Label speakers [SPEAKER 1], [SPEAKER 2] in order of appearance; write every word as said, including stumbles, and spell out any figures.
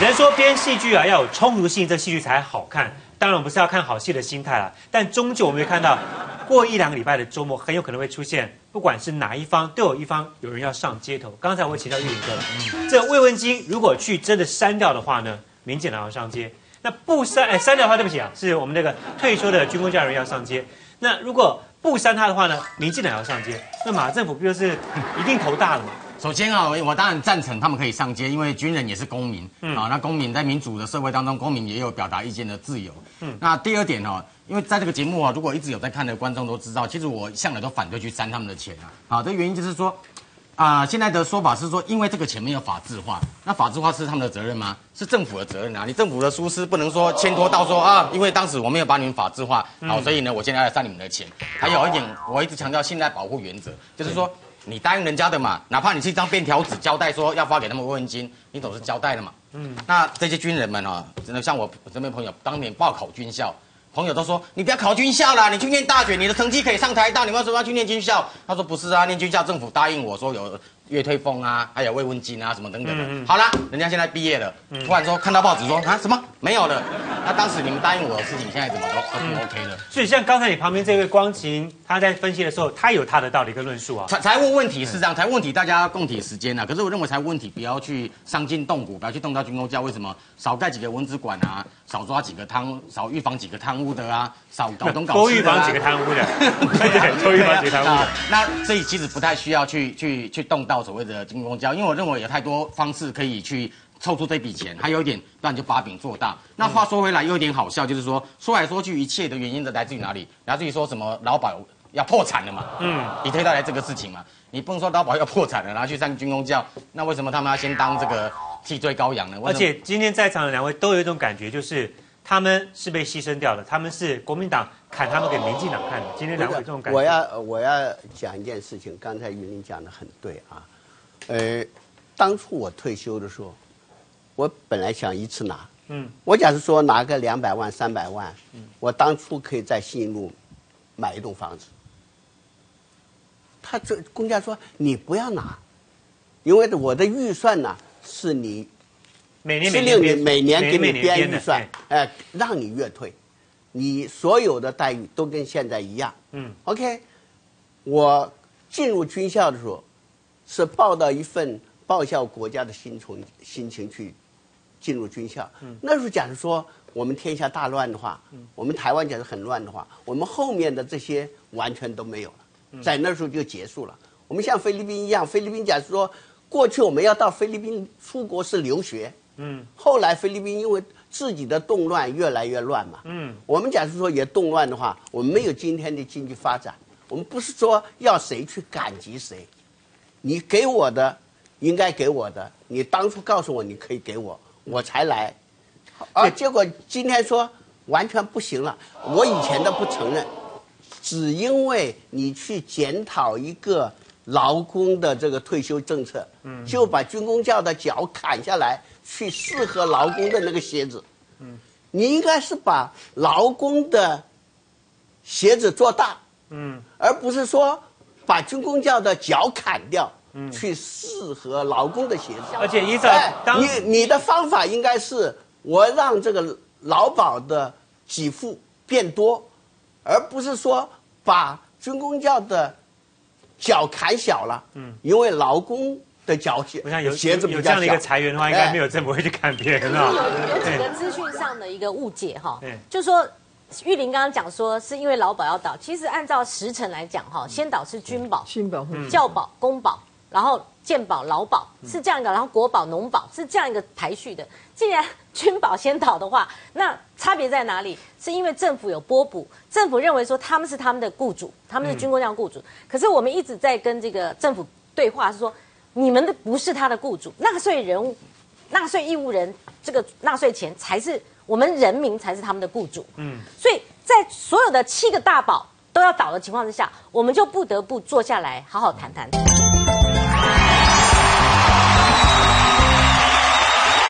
[SPEAKER 1] 能说编戏剧啊要有冲突性，这戏剧才好看。当然，我们不是要看好戏的心态啦，但终究我们会看到，过一两个礼拜的周末，很有可能会出现，不管是哪一方，都有一方有人要上街头。刚才我请教玉林哥了，嗯、这慰问金如果去真的删掉的话呢，民进党要上街；那不删，哎，删掉的话，对不起啊，是我们那个退休的军公教人要上街。那如果不删他的话呢，民进党要上街，那马政府不就是一定头大了吗？
[SPEAKER 2] 首先啊，我当然赞成他们可以上街，因为军人也是公民，嗯啊，那公民在民主的社会当中，公民也有表达意见的自由。嗯，那第二点哦，因为在这个节目啊，如果一直有在看的观众都知道，其实我向来都反对去删他们的钱啊。啊，这原因就是说，啊、呃，现在的说法是说，因为这个钱没有法制化，那法制化是他们的责任吗？是政府的责任啊！你政府的疏失不能说牵拖到说啊，因为当时我没有把你们法制化，好，所以呢，我现在要删你们的钱。还有一点，我一直强调信赖保护原则，就是说。你答应人家的嘛，哪怕你是一张便条纸交代说要发给他们慰问金，你总是交代了嘛。嗯，那这些军人们啊，真的像我这边朋友当年报考军校，朋友都说你不要考军校啦，你去念大学，你的成绩可以上台大，你为什么要去念军校？他说不是啊，念军校政府答应我说有月退俸啊，还有慰问金啊什么等等的。嗯嗯好啦，人家现在毕业了，嗯、突然说看到报纸说啊什么没有了，那当时你们答应我的事情，现在怎么都都不 OK 了？嗯、
[SPEAKER 1] 所以像刚才你旁边这位光晴，他在分析的时候，他有他的道理跟论述啊。
[SPEAKER 2] 财财务问题是这样，财务问题大家要共体时间啊。可是我认为财务问题不要去伤筋动骨，不要去动到军公教。为什么？少盖几个文资馆啊，少抓几个贪，少预防几个贪污的啊，少搞东搞西的、啊。
[SPEAKER 1] 多预防几个贪污的，对，多预防几个贪污的。
[SPEAKER 2] 那所以其实不太需要去去去动到所谓的军公教，因为我认为有太多方式可以去凑出这笔钱。还有一点，不然就把饼做大。那话说回来，又有点好笑，就是说说来说去，一切的原因都来自于哪里？来自于说什么劳保要破产了嘛？嗯，你推到来这个事情嘛？你不能说劳保要破产了，然后去上军公教，那为什么他们要先当这个替罪羔羊呢？
[SPEAKER 1] 而且今天在场的两位都有一种感觉，就是他们是被牺牲掉了，他们是国民党砍他们给民进党看的。今天两位这种感觉，
[SPEAKER 3] 我要我要讲一件事情，刚才云林讲的很对啊。呃，当初我退休的时候，我本来想一次拿，嗯，我假如说拿个两百万、三百万，嗯，我当初可以在信义路买一栋房子。他这公家说你不要拿，因为我的预算呢是你
[SPEAKER 1] 每年
[SPEAKER 3] 是令你每年给你编预算，
[SPEAKER 1] 哎、
[SPEAKER 3] 呃，让你月退，你所有的待遇都跟现在一样。嗯 ，OK， 我进入军校的时候是报到一份报效国家的心从心情去进入军校。嗯，那时候假如说我们天下大乱的话，嗯，我们台湾假如很乱的话，我们后面的这些完全都没有了。在那时候就结束了。我们像菲律宾一样，菲律宾假如说过去我们要到菲律宾出国是留学，嗯，后来菲律宾因为自己的动乱越来越乱嘛，嗯，我们假如说也动乱的话，我们没有今天的经济发展。我们不是说要谁去感激谁，你给我的应该给我的，你当初告诉我你可以给我，我才来，啊，结果今天说完全不行了，我以前都不承认。只因为你去检讨一个劳工的这个退休政策，嗯，就把军公教的脚砍下来，去适合劳工的那个鞋子，嗯，你应该是把劳工的鞋子做大，嗯，而不是说把军公教的脚砍掉，嗯，去适合劳工的鞋子。
[SPEAKER 1] 而且依照当、
[SPEAKER 3] 哎、你你的方法应该是我让这个劳保的给付变多。而不是说把军公教的脚砍小了，嗯，因为劳工的脚鞋
[SPEAKER 1] 我想有
[SPEAKER 3] 鞋子比较小，
[SPEAKER 1] 有这样的一个裁员的话，应该没有政府会去砍别人啊。
[SPEAKER 4] 有有几个资讯上的一个误解哈，就说玉林刚刚讲说是因为劳保要倒，其实按照时程来讲哈，先倒是军保、
[SPEAKER 5] 军保、
[SPEAKER 4] 教保、公保，然后健保、劳保是这样一个，然后国保、农保是这样一个排序的。既然军保先倒的话，那差别在哪里？是因为政府有拨补，政府认为说他们是他们的雇主，他们是军公教雇主。可是我们一直在跟这个政府对话，是说你们的不是他的雇主，纳税人、纳税义务人这个纳税钱才是我们人民才是他们的雇主。嗯，所以在所有的七个大保都要倒的情况之下，我们就不得不坐下来好好谈谈。